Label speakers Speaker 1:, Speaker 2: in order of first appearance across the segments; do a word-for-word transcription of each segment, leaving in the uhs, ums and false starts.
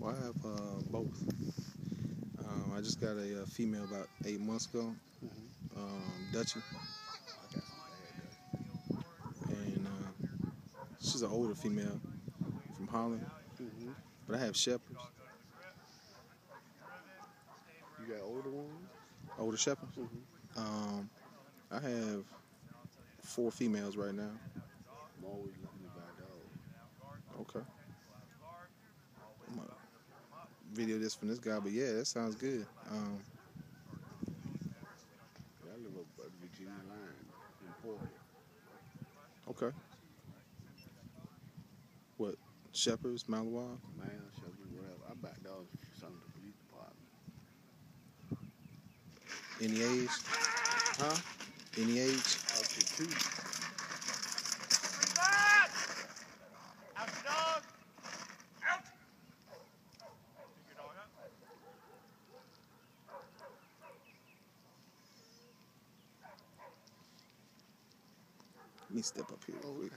Speaker 1: Well, I have uh, both. Um, I just got a, a female about eight months ago,
Speaker 2: Mm-hmm.
Speaker 1: um, Dutchie,
Speaker 2: I got some bad
Speaker 1: and uh, she's an older female from Holland.
Speaker 2: Mm-hmm.
Speaker 1: But I have shepherds,
Speaker 2: You got older ones?
Speaker 1: older shepherds.
Speaker 2: Mm-hmm.
Speaker 1: Um, I have four females right now.
Speaker 2: I'm always looking to buy dogs.
Speaker 1: Okay. I'm gonna video this from this guy, but yeah, that sounds good. Um,
Speaker 2: Yeah, I live up at the Virginia line in Porter.
Speaker 1: okay. What? Shepherds, Malinois?
Speaker 2: Man, Shelby, whatever. I buy dogs for some of the police department.
Speaker 1: Any age?
Speaker 2: Huh?
Speaker 1: Any age?
Speaker 2: Up to two.
Speaker 3: Out your dog! Out! Pick your dog up.
Speaker 1: Let me step up here real quick.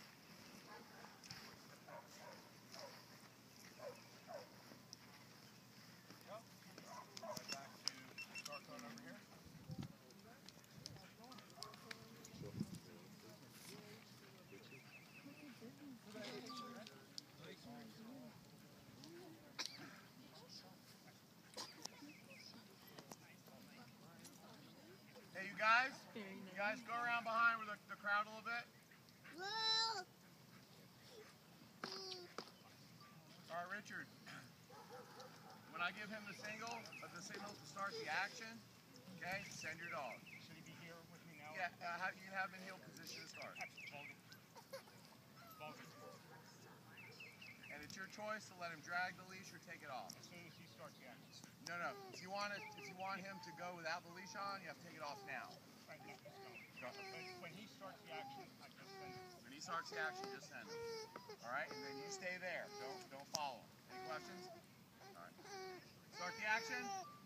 Speaker 3: Hey, you guys? You guys go around behind with the, the crowd a little bit. All right, Richard. When I give him the single, uh, the signal to start the action, okay, send your dog.
Speaker 4: Should he be here with me now?
Speaker 3: Yeah, uh, have, you have him in heel position to start. And it's your choice to let him drag the leash or take it off.
Speaker 4: As soon as he starts the action.
Speaker 3: No, no. If you want it, if you want him to go without the leash on, you have to take it off now.
Speaker 4: Right, yeah, let's go. When, when he starts the action, I just send him.
Speaker 3: When he starts the action, just send him. All right, and then you stay there. Don't don't follow him. Any questions? All right. Start the action.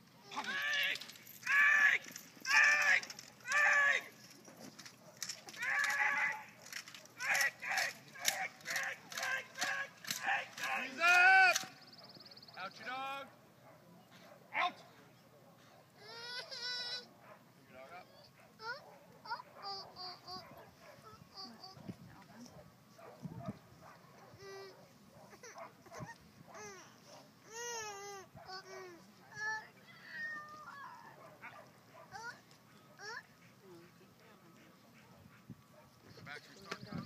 Speaker 3: Freeze up! Out your dog. Out! Pick your dog up. Go back to your start time.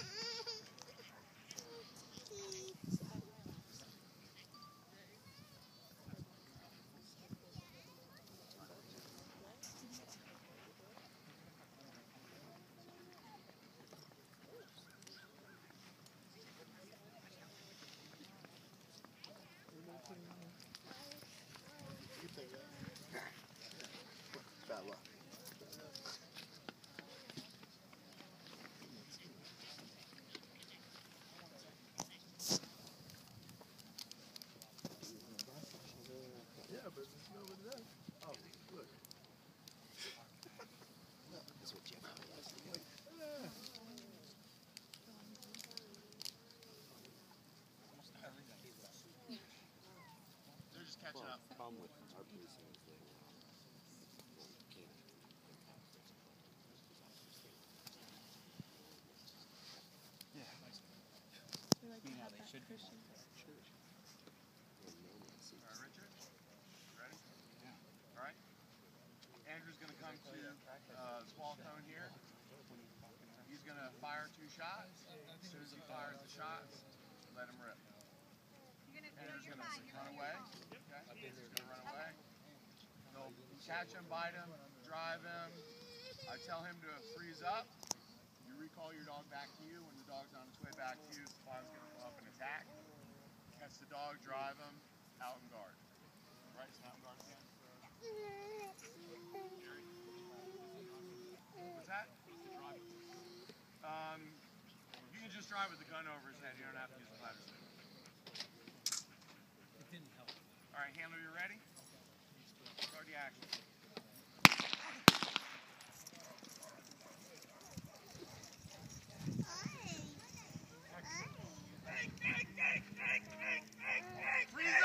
Speaker 2: Bad luck. Yeah, but it's not what it is. Oh, look. That's what you have.
Speaker 3: They're just catching up.
Speaker 2: Problem with our police is they can't.
Speaker 5: We like to have that cushion.
Speaker 3: All right, Richard. Ready? Yeah. All right. Andrew's going to come to uh, small cone here. He's going to fire two shots. As soon as he fires the shots, let him rip. Andrew's going to run away. Okay. He's going to run away. They'll catch him, bite him, drive him. I tell him to freeze up. You recall your dog back to you. When the dog's on its way back to you, the spaw's going to go up and attack. Catch the dog, drive him, out and guard. Right, so out and guard again. What's that? Um, you can just drive with the gun over his head. You don't have to use the ladder stick.
Speaker 4: It didn't help.
Speaker 3: All right, handler, you ready? Start the action. Freeze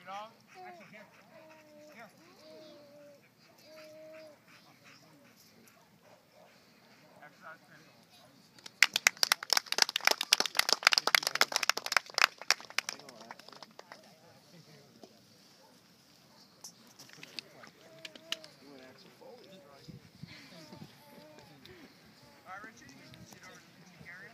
Speaker 3: dog.
Speaker 4: Axel, here. Here.
Speaker 3: Exercise finish. All right, Richard, you can sit over to the picnic area.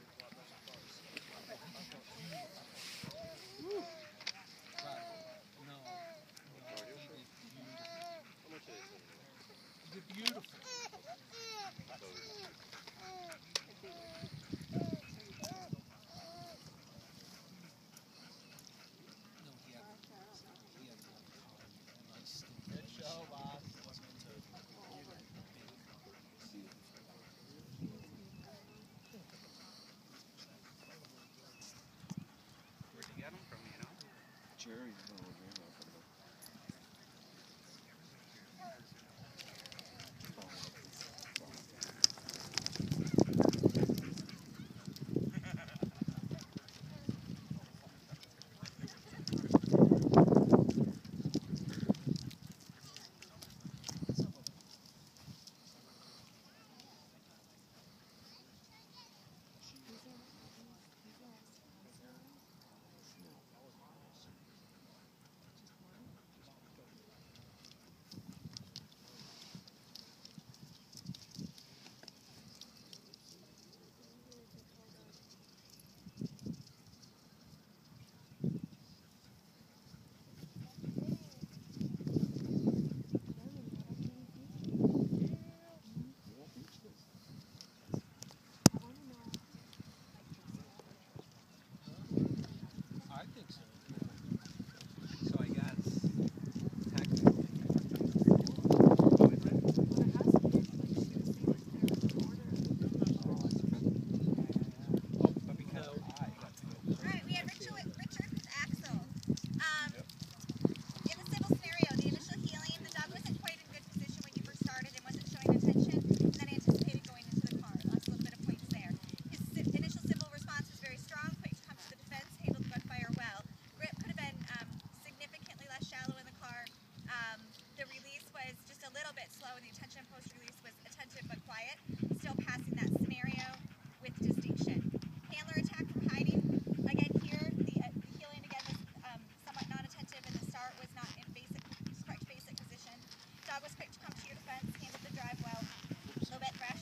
Speaker 2: Is it beautiful? Good show, boss.
Speaker 3: Where'd you get them from, you know?
Speaker 1: Jerry.
Speaker 2: I think so.
Speaker 3: So I guess technically. But because I got to go.
Speaker 6: All right, we have Richard with, Richard with Axle. Um, in the civil scenario, the initial healing, the dog wasn't quite in good position when you first started and wasn't showing attention, and then anticipated going into the car. Lost a little bit of points there. His ci- initial civil response was very strong, quick to come to the defense, handled the gunfire well. Grip could have been um, significantly less shallow in the car. Um, the release was just a little bit slow, and the attention post-release was attentive but quiet. Still passing that scenario with distinction. Handler attack from hiding. Again, here the, uh, the healing again was um, somewhat non-attentive, and the start was not in basic, correct basic position. Dog was quick to come to your defense, handled the drive well. A little bit